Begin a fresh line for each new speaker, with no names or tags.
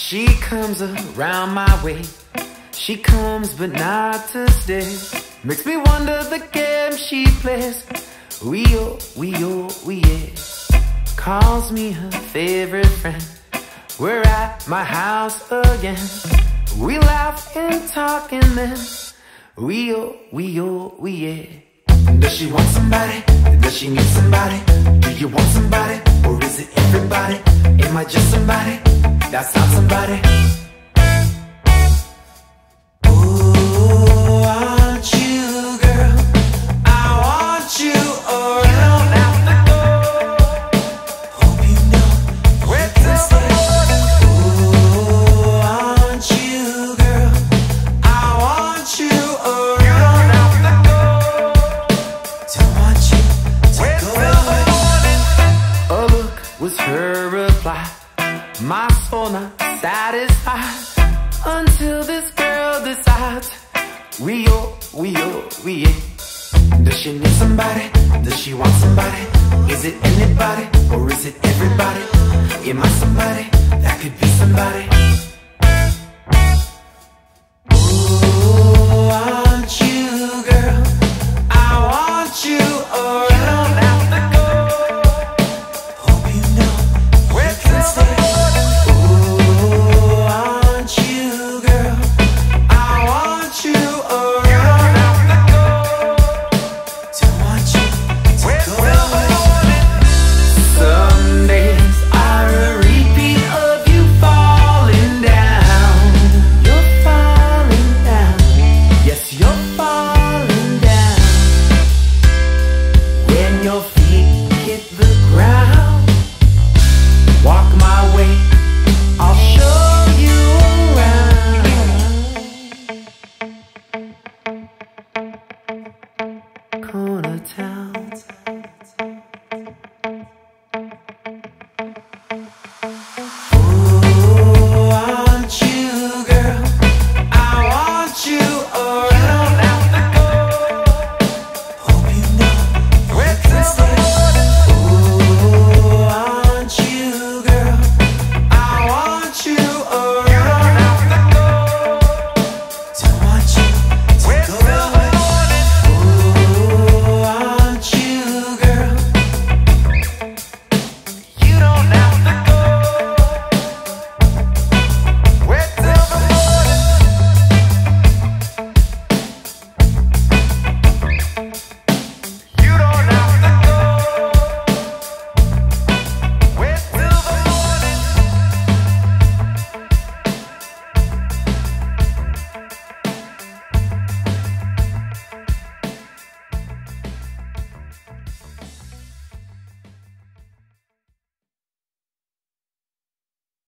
She comes around my way. She comes but not to stay. Makes me wonder the game she plays. We yeah. Calls me her favorite friend. We're at my house again. We laugh and talk and then we yeah. Does she want somebody? Does she need somebody? Do you want somebody? Or is it everybody? Am I just somebody? That's not somebody. Oh, I want you, girl. I want you, or you don't have to go. Hope you know where to stay. Oh, I want you, girl. I want you, or you don't have to go. Don't want you to go. A look was her reply. My soul not satisfied until this girl decides we yeah. Does she need somebody? Does she want somebody? Is it anybody or is it everybody? Am I somebody?